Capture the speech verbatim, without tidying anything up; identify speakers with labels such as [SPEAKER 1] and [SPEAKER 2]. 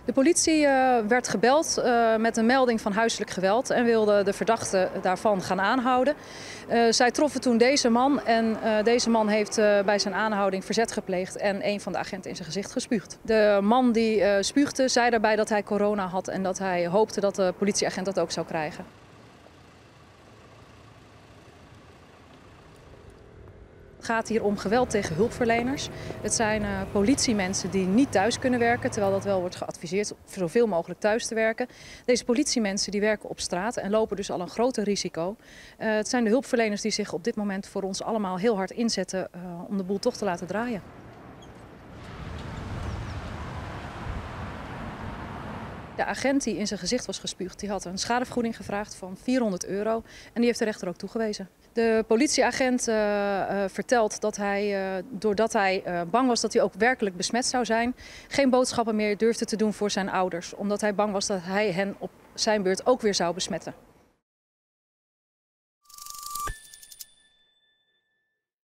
[SPEAKER 1] De politie uh, werd gebeld uh, met een melding van huiselijk geweld en wilde de verdachte daarvan gaan aanhouden. Uh, zij troffen toen deze man en uh, deze man heeft uh, bij zijn aanhouding verzet gepleegd en een van de agenten in zijn gezicht gespuugd. De man die uh, spuugde zei daarbij dat hij corona had en dat hij hoopte dat de politieagent dat ook zou krijgen. Het gaat hier om geweld tegen hulpverleners. Het zijn uh, politiemensen die niet thuis kunnen werken, terwijl dat wel wordt geadviseerd om zoveel mogelijk thuis te werken. Deze politiemensen die werken op straat en lopen dus al een groter risico. Uh, het zijn de hulpverleners die zich op dit moment voor ons allemaal heel hard inzetten uh, om de boel toch te laten draaien. De agent die in zijn gezicht was gespuugd, die had een schadevergoeding gevraagd van vierhonderd euro en die heeft de rechter ook toegewezen. De politieagent uh, uh, vertelt dat hij, uh, doordat hij uh, bang was dat hij ook werkelijk besmet zou zijn, geen boodschappen meer durfde te doen voor zijn ouders, omdat hij bang was dat hij hen op zijn beurt ook weer zou besmetten.